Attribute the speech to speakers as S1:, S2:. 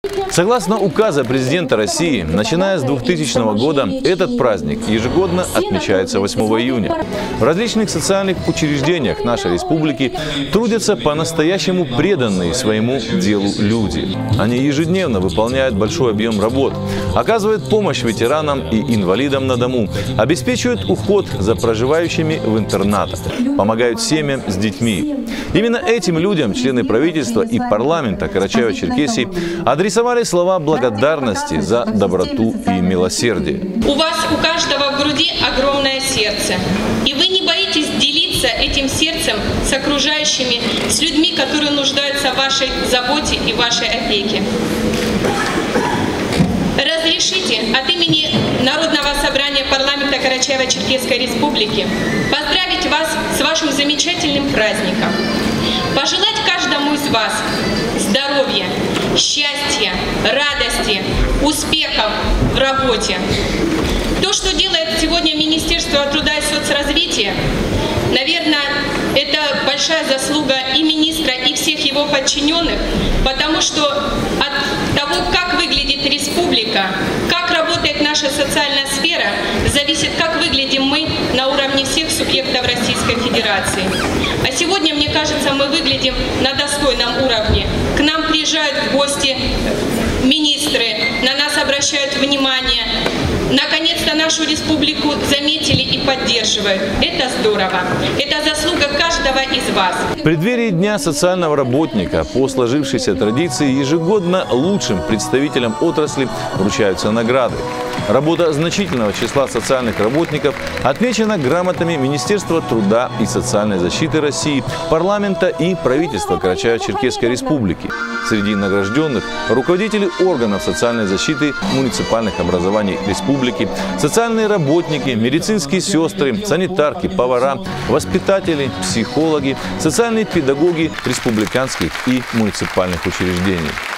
S1: Согласно указа президента России, начиная с 2000 года, этот праздник ежегодно отмечается 8 июня. В различных социальных учреждениях нашей республики трудятся по-настоящему преданные своему делу люди. Они ежедневно выполняют большой объем работ, оказывают помощь ветеранам и инвалидам на дому, обеспечивают уход за проживающими в интернатах, помогают семьям с детьми. Именно этим людям члены правительства и парламента Карачаево-Черкесии адресовали слова благодарности за доброту и милосердие.
S2: У вас у каждого в груди огромное сердце, и вы не боитесь делиться этим сердцем с окружающими, с людьми, которые нуждаются в вашей заботе и вашей опеке. Разрешите от имени Народного собрания парламента Карачаево-Черкесской республики поздравить вас с вашим замечательным праздником. Пожелать каждому из вас здоровья, счастья, радости, успехов в работе. То, что делает сегодня Министерство труда и соцразвития, наверное, это большая заслуга и министра, и всех его подчиненных, потому что от того, как выглядит республика, как работает наша социальная сфера, зависит, как выглядим мы на уровне всех субъектов Российской Федерации. А сегодня, мне кажется, мы выглядим на достойном уровне. К нам приезжают в гости министры, на нас обращают внимание. Наконец-то нашу республику заметили и поддерживают. Это здорово. Это заслуга каждого из вас.
S1: В преддверии Дня социального работника по сложившейся традиции ежегодно лучшим представителям отрасли вручаются награды. Работа значительного числа социальных работников отмечена грамотами Министерства труда и социальной защиты России, парламента и правительства Карачаево-Черкесской республики. Среди награжденных руководители органов социальной защиты муниципальных образований республики, социальные работники, медицинские сестры, санитарки, повара, воспитатели, психологи, социальные педагоги республиканских и муниципальных учреждений.